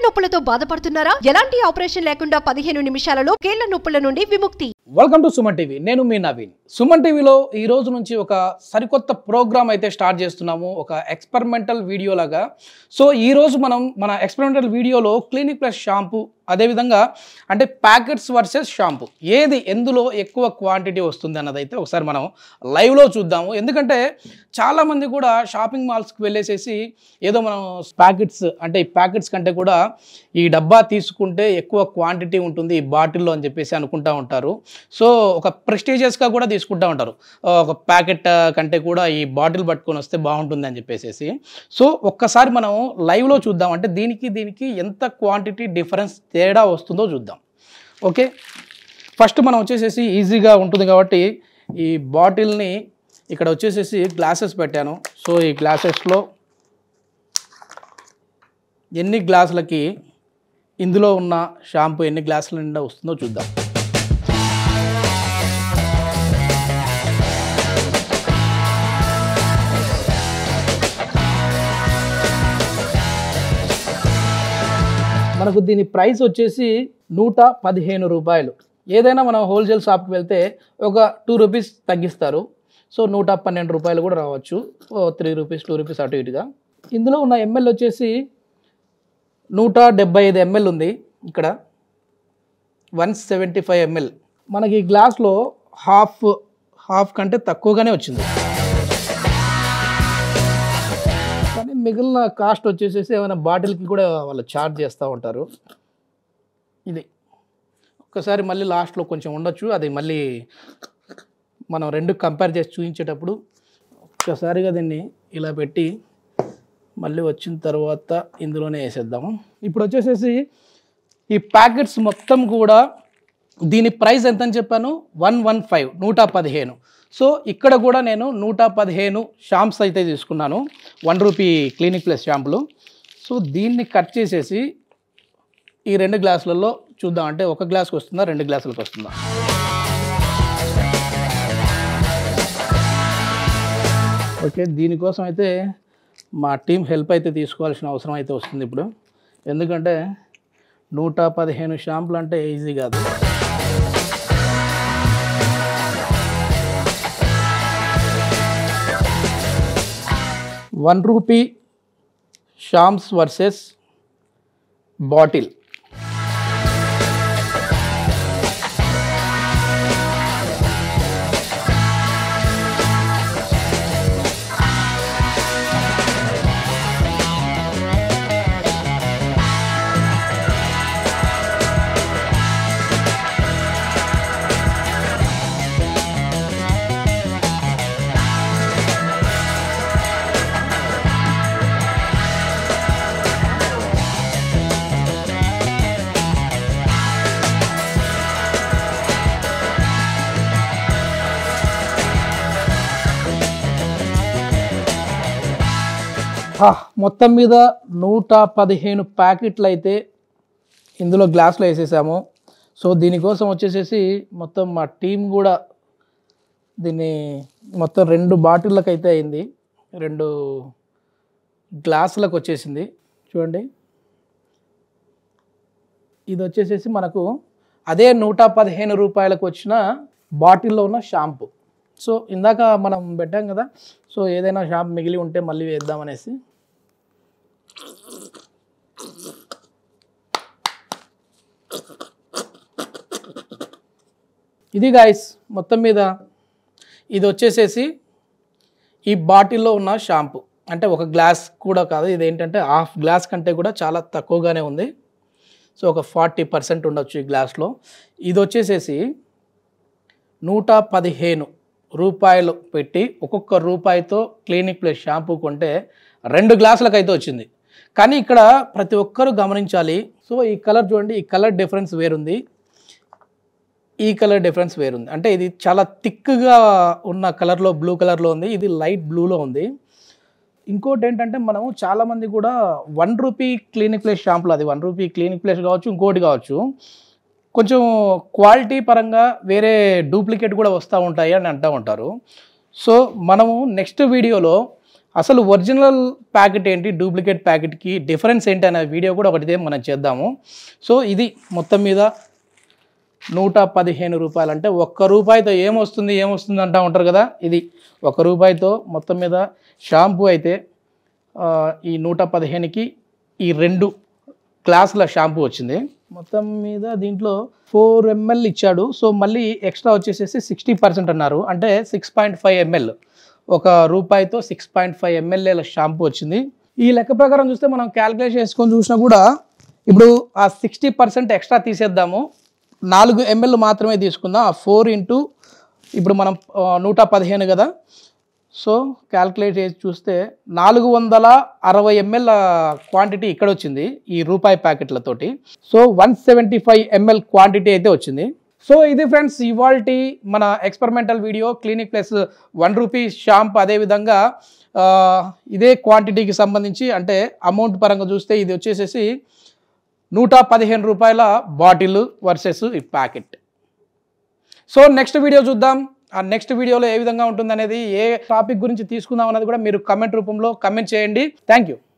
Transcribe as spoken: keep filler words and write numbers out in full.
నొప్పులతో బాధపడుతున్నారా? ఎలాంటి ఆపరేషన్ లేకుండా పదిహేను నిమిషాలలో కీళ్ల నొప్పుల నుండి విముక్తి. Welcome to Suman TV. నేను మీ నవీన్. సుమన్ టీవీలో ఈ రోజు నుంచి ఒక సరికొత్త ప్రోగ్రామ్ అయితే స్టార్ట్ చేస్తున్నాము, ఒక ఎక్స్పెరిమెంటల్ వీడియో లాగా. సో ఈ రోజు మనం మన ఎక్స్పెరిమెంటల్ వీడియోలో క్లినిక్ ప్లస్ షాంపూ, అదేవిధంగా అంటే ప్యాకెట్స్ వర్సెస్ షాంపూ ఏది ఎందులో ఎక్కువ క్వాంటిటీ వస్తుంది అన్నదైతే ఒకసారి మనం లైవ్లో చూద్దాము. ఎందుకంటే చాలామంది కూడా షాపింగ్ మాల్స్కి వెళ్ళేసేసి ఏదో మనం ప్యాకెట్స్ అంటే ఈ ప్యాకెట్స్ కంటే కూడా ఈ డబ్బా తీసుకుంటే ఎక్కువ క్వాంటిటీ ఉంటుంది ఈ బాటిల్లో అని చెప్పేసి అనుకుంటూ ఉంటారు. సో ఒక ప్రెస్టీజియస్గా కూడా తీసుకుంటూ ఉంటారు, ఒక ప్యాకెట్ కంటే కూడా ఈ బాటిల్ పట్టుకొని వస్తే బాగుంటుంది అని చెప్పేసి. సో ఒక్కసారి మనం లైవ్లో చూద్దాం, అంటే దీనికి దీనికి ఎంత క్వాంటిటీ డిఫరెన్స్ తేడా వస్తుందో చూద్దాం. ఓకే, ఫస్ట్ మనం వచ్చేసేసి ఈజీగా ఉంటుంది కాబట్టి ఈ బాటిల్ని ఇక్కడ వచ్చేసేసి గ్లాసెస్ పెట్టాను. సో ఈ గ్లాసెస్లో ఎన్ని గ్లాసులకి ఇందులో ఉన్న షాంపూ ఎన్ని గ్లాసుల నిండా వస్తుందో చూద్దాం. మనకు దీని ప్రైస్ వచ్చేసి నూట పదిహేను రూపాయలు. ఏదైనా మనం హోల్సేల్ షాప్కి వెళ్తే ఒక టూ రూపీస్ తగ్గిస్తారు. సో నూట పన్నెండు రూపాయలు కూడా రావచ్చు, త్రీ రూపీస్ టూ రూపీస్ అటు ఇటుగా. ఇందులో ఉన్న ఎంఎల్ వచ్చేసి నూట డెబ్బై ఐదు ఎంఎల్ ఉంది, ఇక్కడ వన్ సెవెంటీ ఫైవ్ ఎంఎల్. మనకి ఈ గ్లాస్లో హాఫ్ హాఫ్ కంటే తక్కువగానే వచ్చింది, కానీ మిగిలిన కాస్ట్ వచ్చేసేసి ఏమైనా బాటిల్కి కూడా వాళ్ళు ఛార్జ్ చేస్తూ ఉంటారు. ఇది ఒక్కసారి మళ్ళీ లాస్ట్లో కొంచెం ఉండొచ్చు, అది మళ్ళీ మనం రెండు కంపేర్ చేసి చూపించేటప్పుడు ఒక్కసారిగా దీన్ని ఇలా పెట్టి మళ్ళీ వచ్చిన తర్వాత ఇందులోనే వేసేద్దాము. ఇప్పుడు వచ్చేసేసి ఈ ప్యాకెట్స్ మొత్తం కూడా దీని ప్రైస్ ఎంత అని చెప్పాను, వన్ వన్ ఫైవ్ నూట పదిహేను. సో ఇక్కడ కూడా నేను నూట పదిహేను షాంప్స్ అయితే తీసుకున్నాను, వన్ రూపీ క్లినిక్ ప్లస్ షాంపులు. సో దీన్ని కట్ చేసేసి ఈ రెండు గ్లాసులలో చూద్దాం, అంటే ఒక గ్లాస్కి వస్తుందా రెండు గ్లాసులకు వస్తుందా. ఓకే, దీనికోసం అయితే మా టీం హెల్ప్ అయితే తీసుకోవాల్సిన అవసరం అయితే వస్తుంది ఇప్పుడు, ఎందుకంటే నూట పదిహేను షాంపులు అంటే ఈజీ కాదు. One rupee shampoos versus bottle. మొత్తం మీద నూట పదిహేను ప్యాకెట్లు అయితే ఇందులో గ్లాసులో వేసేసాము. సో దీనికోసం వచ్చేసేసి మొత్తం మా టీం కూడా దీన్ని మొత్తం రెండు బాటిళ్ళకి అయితే అయింది, రెండు గ్లాసులకు వచ్చేసింది. చూడండి, ఇది వచ్చేసేసి మనకు అదే నూట పదిహేను రూపాయలకు వచ్చిన బాటిల్లో ఉన్న షాంపూ. సో ఇందాక మనం పెట్టాం కదా, సో ఏదైనా షాంపూ మిగిలి ఉంటే మళ్ళీ వేద్దామనేసి. ఇది గాయస్ మొత్తం మీద ఇది వచ్చేసేసి ఈ బాటిల్లో ఉన్న షాంపూ, అంటే ఒక గ్లాస్ కూడా కాదు, ఇది ఏంటంటే హాఫ్ గ్లాస్ కంటే కూడా చాలా తక్కువగానే ఉంది. సో ఒక ఫార్టీ పర్సెంట్ ఉండొచ్చు ఈ గ్లాస్లో. ఇది వచ్చేసేసి నూట పదిహేను రూపాయలు పెట్టి ఒక్కొక్క రూపాయితో క్లినిక్ ప్లస్ షాంపూ కొంటే రెండు గ్లాసులకు అయితే వచ్చింది. కానీ ఇక్కడ ప్రతి ఒక్కరూ గమనించాలి. సో ఈ కలర్ చూడండి, ఈ కలర్ డిఫరెన్స్ వేరుంది, ఈ కలర్ డిఫరెన్స్ వేరుంది. అంటే ఇది చాలా థిక్గా ఉన్న కలర్లో బ్లూ కలర్లో ఉంది, ఇది లైట్ బ్లూలో ఉంది. ఇంకోటి ఏంటంటే మనము చాలామంది కూడా వన్ రూపీ క్లినిక్ ప్లస్ షాంపులు, అది వన్ రూపీ క్లినిక్ ప్లస్ కావచ్చు ఇంకోటి కావచ్చు, కొంచెం క్వాలిటీ పరంగా వేరే డూప్లికేట్ కూడా వస్తూ ఉంటాయి అని అంటూ ఉంటారు. సో మనము నెక్స్ట్ వీడియోలో అసలు ఒరిజినల్ ప్యాకెట్ ఏంటి, డూప్లికేట్ ప్యాకెట్కి డిఫరెన్స్ ఏంటి అనే వీడియో కూడా ఒకటిదే మనం చేద్దాము. సో ఇది మొత్తం మీద నూట పదిహేను రూపాయలు అంటే ఒక్క రూపాయితో ఏమొస్తుంది ఏమొస్తుంది అంటూ ఉంటారు కదా, ఇది ఒక రూపాయితో మొత్తం మీద షాంపూ అయితే ఈ నూట పదిహేనుకి ఈ రెండు గ్లాసుల షాంపూ వచ్చింది. మొత్తం మీద దీంట్లో ఫోర్ ఎంఎల్ ఇచ్చాడు. సో మళ్ళీ ఎక్స్ట్రా వచ్చేసేసి సిక్స్టీ పర్సెంట్ అన్నారు, అంటే సిక్స్ పాయింట్ ఫైవ్ ఎంఎల్ ఒక రూపాయితో సిక్స్ పాయింట్ ఫైవ్ ఎంఎల్ఏల షాంపూ వచ్చింది. ఈ లెక్క ప్రకారం చూస్తే మనం క్యాలిక్యులేట్ చేసుకొని చూసినా కూడా ఇప్పుడు ఆ సిక్స్టీ పర్సెంట్ ఎక్స్ట్రా తీసేద్దాము, నాలుగు ఎంఎల్ మాత్రమే తీసుకుందాం. ఆ ఫోర్ ఇంటూ ఇప్పుడు మనం నూట పదిహేను కదా, సో క్యాల్కులేట్ చేసి చూస్తే నాలుగు వందల అరవై ఎంఎల్ క్వాంటిటీ ఇక్కడ వచ్చింది ఈ రూపాయి ప్యాకెట్లతోటి. So one seventy five ml quantity అయితే వచ్చింది. సో ఇది ఫ్రెండ్స్ ఇవాల్టి మన experimental video Clinic Plus one rupee shampoo. అదేవిధంగా ఇదే క్వాంటిటీకి సంబంధించి అంటే అమౌంట్ పరంగా చూస్తే ఇది వచ్చేసేసి నూట పదిహేను రూపాయల బాటిల్ వర్సెస్ ఈ ప్యాకెట్. సో నెక్స్ట్ వీడియో చూద్దాం. ఆ నెక్స్ట్ వీడియోలో ఏ విధంగా ఉంటుంది అనేది, ఏ టాపిక్ గురించి తీసుకుందాం అనేది కూడా మీరు కమెంట్ రూపంలో కమెంట్ చేయండి. Thank you.